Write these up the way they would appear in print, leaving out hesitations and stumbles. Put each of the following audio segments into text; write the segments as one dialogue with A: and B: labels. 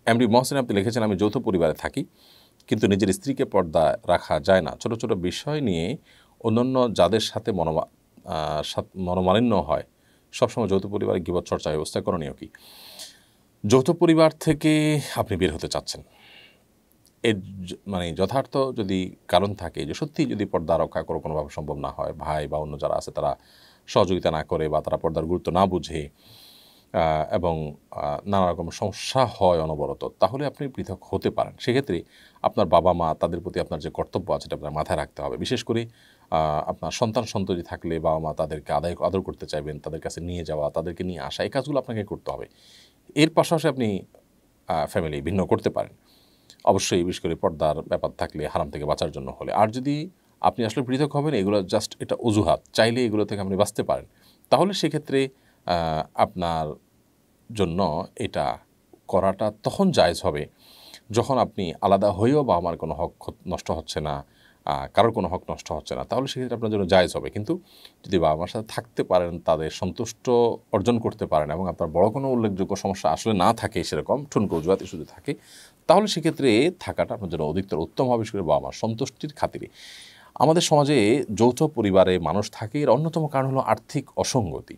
A: MD Mohsin আপনি লিখেছেন, আমি যৌথ পরিবারে থাকি কিন্তু নিজের স্ত্রীকে পর্দা রাখা যায় না। ছোট ছোট বিষয় নিয়ে অন্যান্য যাদের সাথে মনোমালিন্য হয় সবসময় যৌথ পরিবারে গীবত চর্চা ব্যবস্থা করণীয় কি? যৌথ পরিবার থেকে আপনি বের হতে চাচ্ছেন, এর মানে যথার্থ যদি কারণ থাকে যে সত্যিই যদি পর্দা রক্ষা করে কোনোভাবে সম্ভব না হয়, ভাই বা অন্য যারা আছে তারা সহযোগিতা না করে বা তারা পর্দার গুরুত্ব না বুঝে এবং নানা রকম সমস্যা হয় অনবরত, তাহলে আপনি পৃথক হতে পারেন। সেক্ষেত্রে আপনার বাবা মা তাদের প্রতি আপনার যে কর্তব্য আছে সেটা আপনার মাথায় রাখতে হবে। বিশেষ করে আপনার সন্তান-সন্ততি থাকলে বাবা মা তাদেরকে আদর করতে চাইবেন, তাদের কাছে নিয়ে যাওয়া, তাদেরকে নিয়ে আসা, এই কাজগুলো আপনাকে করতে হবে। এর পাশাপাশি আপনি ফ্যামিলি ভিন্ন করতে পারেন। অবশ্যই বিশেষ করে পর্দার ব্যাপার থাকলে হারাম থেকে বাঁচার জন্য হলে। আর যদি আপনি আসলে পৃথক হবেন, এগুলো জাস্ট এটা অজুহাত, চাইলে এগুলো থেকে আপনি বাঁচতে পারেন, তাহলে সেক্ষেত্রে আপনার জন্য এটা করাটা তখন জায়েজ হবে যখন আপনি আলাদা হয়েও বা আমার কোনো হক নষ্ট হচ্ছে না, কারোর কোনো হক নষ্ট হচ্ছে না, তাহলে সেক্ষেত্রে আপনার জন্য জায়েজ হবে। কিন্তু যদি বাবা মার সাথে থাকতে পারেন, তাদের সন্তুষ্ট অর্জন করতে পারেন এবং আপনার বড় কোনো উল্লেখযোগ্য সমস্যা আসলে না থাকে, সেরকম ঠুনকো অজুহাত শুধু থাকে, তাহলে সেক্ষেত্রে থাকাটা আপনার জন্য অধিকতর উত্তম হবে, বিশেষ করে বাবা মার সন্তুষ্টির খাতিরে। আমাদের সমাজে যৌথ পরিবারে মানুষ থাকে, এর অন্যতম কারণ হলো আর্থিক অসঙ্গতি।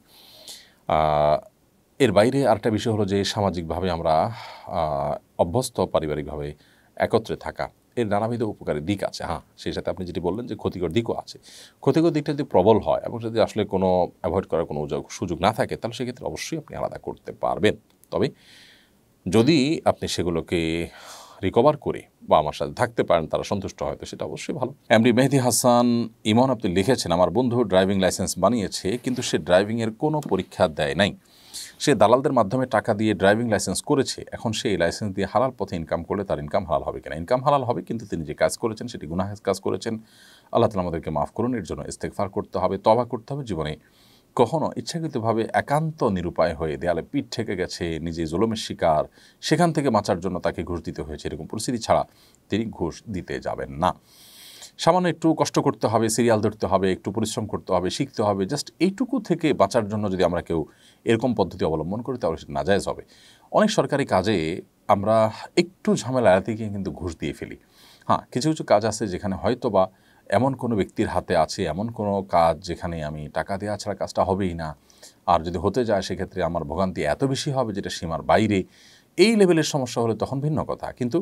A: এর বাইরে আরেকটা বিষয় হলো যে সামাজিকভাবে আমরা অভ্যস্ত পারিবারিকভাবে একত্রে থাকা, এর নানাবিধ উপকারী দিক আছে। হ্যাঁ, সেই সাথে আপনি যেটি বললেন যে ক্ষতিকর দিকও আছে। ক্ষতিকর দিকটা যদি প্রবল হয় এবং যদি আসলে কোনো অ্যাভয়েড করার কোনো সুযোগ না থাকে, তাহলে সেক্ষেত্রে অবশ্যই আপনি আলাদা করতে পারবেন। তবে যদি আপনি সেগুলোকে রিকভার করে বা আমার সাথে থাকতে পারেন, তারা সন্তুষ্ট হয়, তো সেটা অবশ্যই ভালো। এমডি মেহেদি হাসান ইমন আপনি লিখেছেন, আমার বন্ধু ড্রাইভিং লাইসেন্স বানিয়েছে কিন্তু সে ড্রাইভিংয়ের কোনো পরীক্ষা দেয় নাই। সে দালালদের মাধ্যমে টাকা দিয়ে ড্রাইভিং লাইসেন্স করেছে। এখন সে এই লাইসেন্স দিয়ে হালাল পথে ইনকাম করলে তার ইনকাম হালাল হবে কিনা? ইনকাম হালাল হবে, কিন্তু তিনি যে কাজ করেছেন সেটি গুনাহের কাজ করেছেন। আল্লাহ তাআলা আমাদেরকে মাফ করুন। এর জন্য ইস্তেগফার করতে হবে, তওবা করতে হবে। জীবনে কখনো ইচ্ছাকৃতভাবে একান্ত নিরুপায় হয়ে দেয়ালে পিঠ ঠেকে গেছে, নিজে জুলুমের শিকার, সেখান থেকে বাঁচার জন্য তাকে ঘুষ দিতে হয়েছে, এরকম পরিস্থিতি ছাড়া তিনি ঘুষ দিতে যাবেন না। সামান্য একটু কষ্ট করতে হবে, সিরিয়াল ধরতে হবে, একটু পরিশ্রম করতে হবে, শিখতে হবে, জাস্ট এইটুকু থেকে বাঁচার জন্য যদি আমরা কেউ এরকম পদ্ধতি অবলম্বন করি, তাহলে সেটা নাজায়েজ হবে। অনেক সরকারি কাজে আমরা একটু ঝামেলা এড়াতে গিয়ে কিন্তু ঘুষ দিয়ে ফেলি। হ্যাঁ, কিছু কিছু কাজ আছে যেখানে হয়তো বা এমন কোনো ব্যক্তির হাতে আছে, এমন কোনো কাজ যেখানে আমি টাকা দেওয়া ছাড়া কাজটা হবেই না, আর যদি হতে যায় সেক্ষেত্রে আমার ভোগান্তি এত বেশি হবে যেটা সীমার বাইরে, এই লেভেলের সমস্যা হলে তখন ভিন্ন কথা। কিন্তু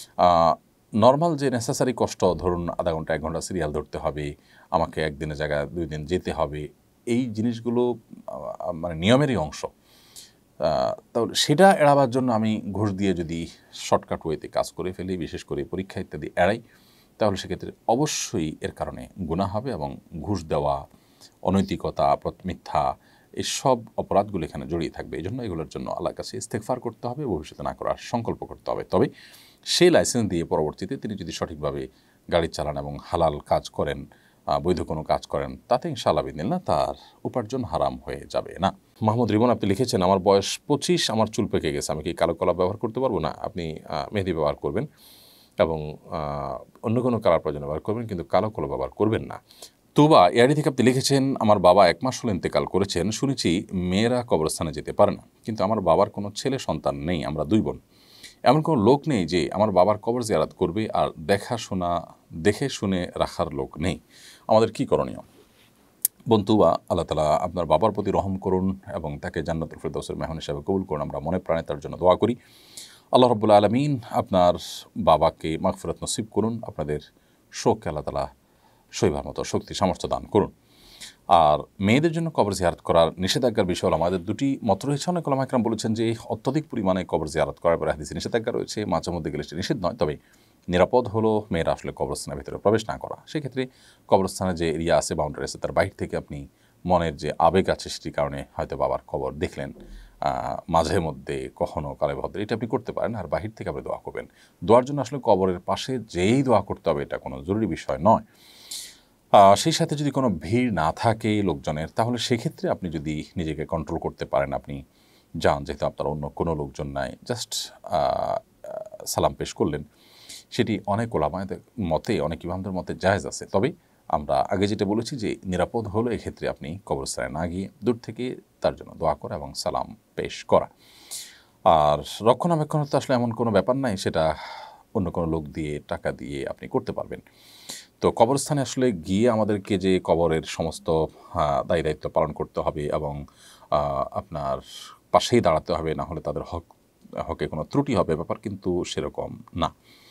A: নর্মাল যে নেসেসারি কষ্ট, ধরুন আধা ঘন্টা 1 ঘন্টা সিরিয়াল ধরতে হবে, আমাকে একদিনের জায়গায় 2 দিন যেতে হবে, এই জিনিসগুলো মানে নিয়মেরই অংশ। তাহলে সেটা এড়াবার জন্য আমি ঘুষ দিয়ে যদি শর্টকাট ওয়েতে কাজ করে ফেলি, বিশেষ করে পরীক্ষা ইত্যাদি এড়াই, তাহলে সেক্ষেত্রে অবশ্যই এর কারণে গুনাহ হবে এবং ঘুষ দেওয়া, অনৈতিকতা, মিথ্যা, এসব অপরাধগুলো এখানে জড়িয়ে থাকবে। এই জন্য এগুলোর জন্য আল্লাহর কাছে ইস্তেগফার করতে হবে, ভবিষ্যতে না করার সংকল্প করতে হবে। তবে সেই লাইসেন্স দিয়ে পরবর্তীতে তিনি যদি সঠিকভাবে গাড়ি চালান এবং হালাল কাজ করেন, বৈধ কোনো কাজ করেন, তাতে ইনশাআল্লাহ বিদিনিল্লাহ তার উপার্জন হারাম হয়ে যাবে না। মাহমুদ রিমন আপনি লিখেছেন, আমার বয়স 25, আমার চুল পেকে গেছে, আমি কি কালো কলা ব্যবহার করতে পারবো? না, আপনি মেহেদি ব্যবহার করবেন এবং অন্য কোনো কালার প্রয়োজন ব্যবহার করবেন, কিন্তু কালো কলা ব্যবহার করবেন না। তোবা এআইডি থেকে আপনি লিখেছেন, আমার বাবা 1 মাস হলো ইন্তেকাল করেছেন, শুনেছি মেয়েরা কবরস্থানে যেতে পারে না, কিন্তু আমার বাবার কোনো ছেলে সন্তান নেই, আমরা 2 বোন। এমন কোনো লোক নেই যে আমার বাবার কবর জিয়ারত করবে, আর দেখে শুনে রাখার লোক নেই, আমাদের কি করণীয়? বন্ধুবা, আল্লাহ তাআলা আপনার বাবার প্রতি রহম করুন এবং তাকে জান্নাতুল ফেরদাউসের মেহমান হিসেবে কবুল করুন। আমরা মনে প্রাণে তার জন্য দোয়া করি। আল্লাহ রাব্বুল আলামিন আপনার বাবাকে মাগফিরাত নসিব করুন, আপনাদের শোককে আল্লাহ তাআলা সইবার মতো শক্তি সামর্থ্য দান করুন। আর মেয়েদের জন্য কবর জিয়ারত করার নিষেধাজ্ঞার বিষয় হলো, আমাদের 2টি মত রয়েছে। অনেক ওলামা ইকরাম বলেছেন যে অত্যধিক পরিমাণে কবর জিয়ারত করার পরে হাদিসে নিষেধাজ্ঞা রয়েছে, মাঝে মধ্যে গেলে সেটা নিষেধ নয়। তবে নিরাপদ হলো মেয়েরা আসলে কবরস্থানের ভিতরে প্রবেশ না করা। সেক্ষেত্রে কবরস্থানে যে এরিয়া আছে, বাউন্ডারি আছে, তার বাইরে থেকে আপনি মনের যে আবেগ আছে সেটির কারণে হয়তো বাবার কবর দেখলেন মাঝে মধ্যে, কখনো কালে ভদ্রে, এটা আপনি করতে পারেন। আর বাহির থেকে আপনি দোয়া করবেন। দোয়ার জন্য আসলে কবরের পাশে যেই দোয়া করতে হবে এটা কোনো জরুরি বিষয় নয়। সেই সাথে যদি কোনো ভিড় না থাকে লোকজনের, তাহলে সেক্ষেত্রে আপনি যদি নিজেকে কন্ট্রোল করতে পারেন, আপনি যান, যেহেতু আপনার অন্য কোনো লোকজন নাই, জাস্ট সালাম পেশ করলেন, সেটি অনেক ওলামাদের মতে, অনেক ইমামদের মতে জায়েজ আছে। তবে আমরা আগে যেটা বলেছি যে নিরাপদ হলো এক্ষেত্রে আপনি কবরস্থানে না গিয়ে দূর থেকে তার জন্য দোয়া করা এবং সালাম পেশ করা। আর রক্ষণাবেক্ষণ তো আসলে এমন কোনো ব্যাপার নাই, সেটা অন্য কোনো লোক দিয়ে টাকা দিয়ে আপনি করতে পারবেন। তো কবরস্থানে আসলে গিয়ে আমাদেরকে যে কবরের সমস্ত দায় দায়িত্ব পালন করতে হবে এবং আপনার পাশেই দাঁড়াতে হবে, না হলে তাদের হকে কোনো ত্রুটি হবে, ব্যাপার কিন্তু সেরকম না।